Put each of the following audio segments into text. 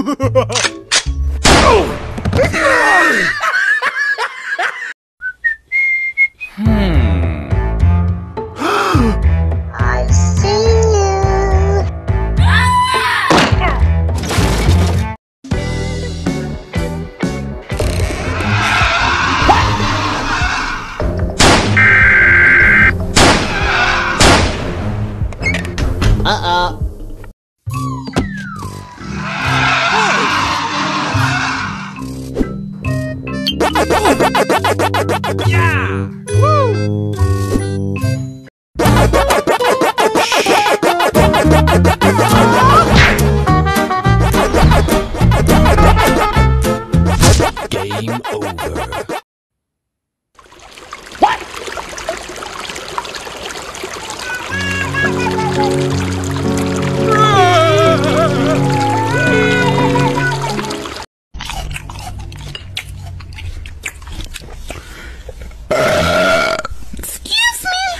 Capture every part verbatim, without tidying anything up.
I see you. Uh-oh. Yeah! Woo! Game over. What? Excuse me?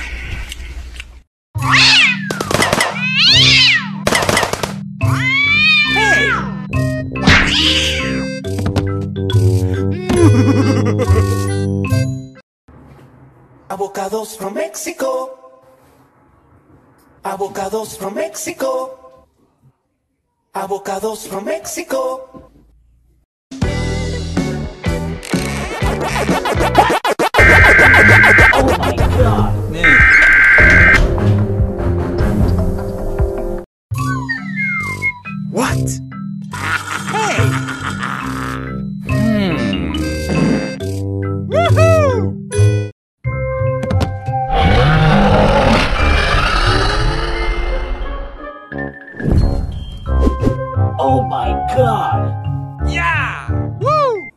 Hey! Avocados from Mexico. Avocados from Mexico. Avocados from Mexico. Oh my god! What? Hey! Hmm. Woohoo! Oh my god! Yeah! Woo!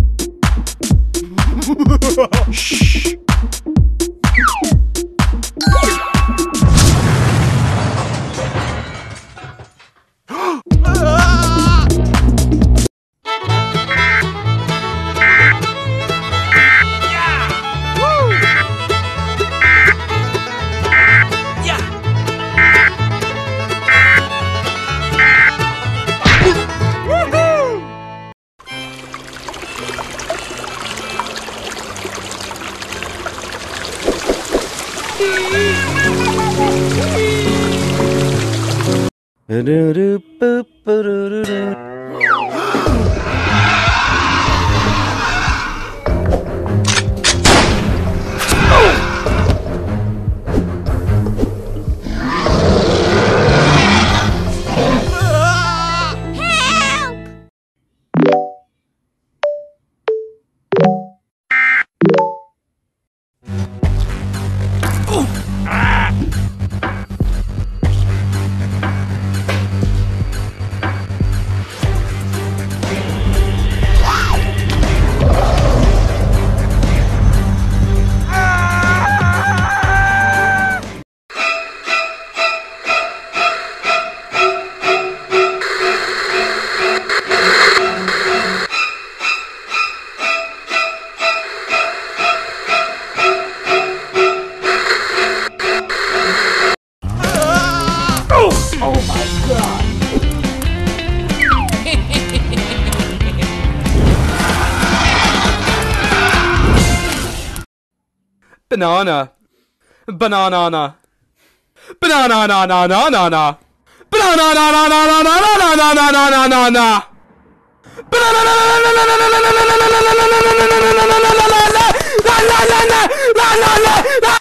Shh! Banana. Banana. Banana na na na na na. Banana na na na na na na na na na na na na. Banana na na na na na na na na na na na na na.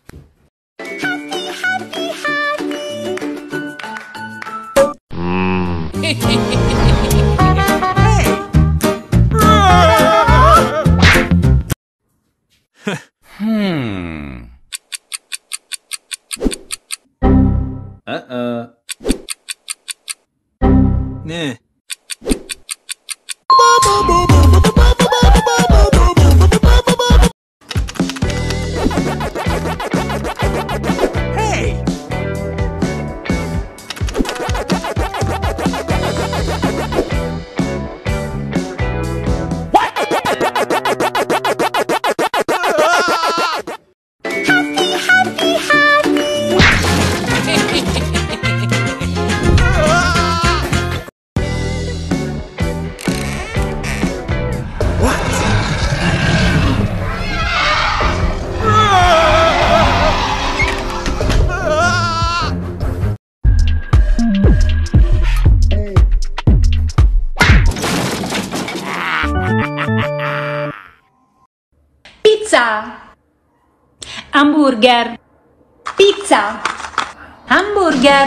Hmm. Uh-uh. Nah. Hey! hamburger, pizza, hamburger.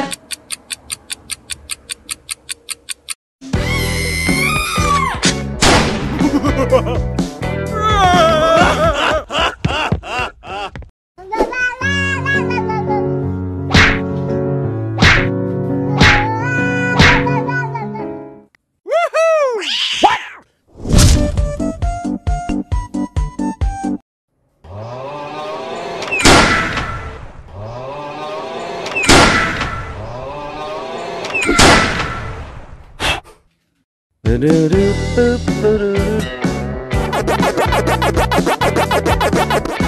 Do-do-do-boop-boop-boop.